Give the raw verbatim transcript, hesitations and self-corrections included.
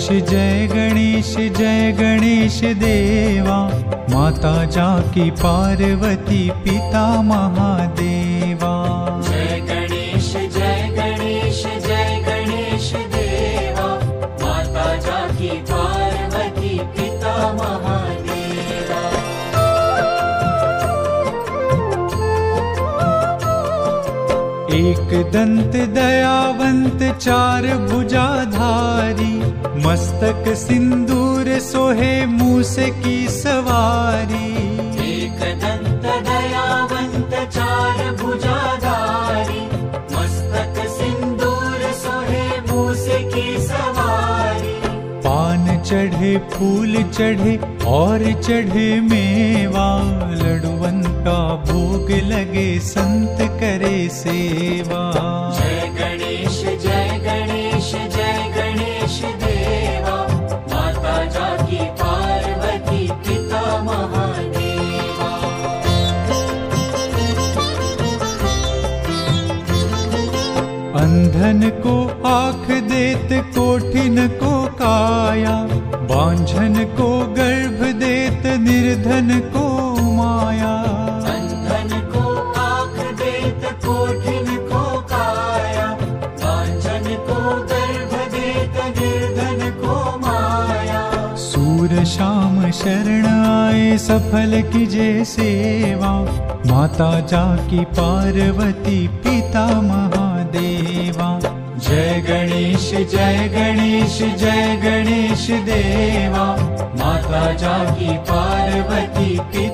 जय गणेश जय गणेश देवा, माता जाकी पार्वती पिता महादेवा। जय गणेश जय गणेश जय गणेश देवा, माता जाकी पार्वती पिता महादेवा। एक दंत दयावंत चार भुजाधारी, मस्तक सिंदूर सोहे मूस की सवारी। एक दंत दयावंत चार भुजाधारी, मस्तक सिंदूर सोहे मूस की सवारी। पान चढ़े फूल चढ़े और चढ़े मेवा, लडुवन का भोग लगे संत करे सेवा। जय गणेश जय गणेश जय गणेश देवा, माता जाकी पार्वती पिता महादेवा। अंधन को आँख देत कोठिन को काया, बांझन को गर्भ देत निर्धन को माया। अंधन को आँख देत कोठिन को काया, बांझन को गर्भ देत निर्धन को माया। सूर शाम शरण आए सफल कीजे सेवा, माता जाकी पार्वती पिता महादेवा। जय गणेश जय गणेश जय गणेश देवा, माता जाकी पार्वती पिता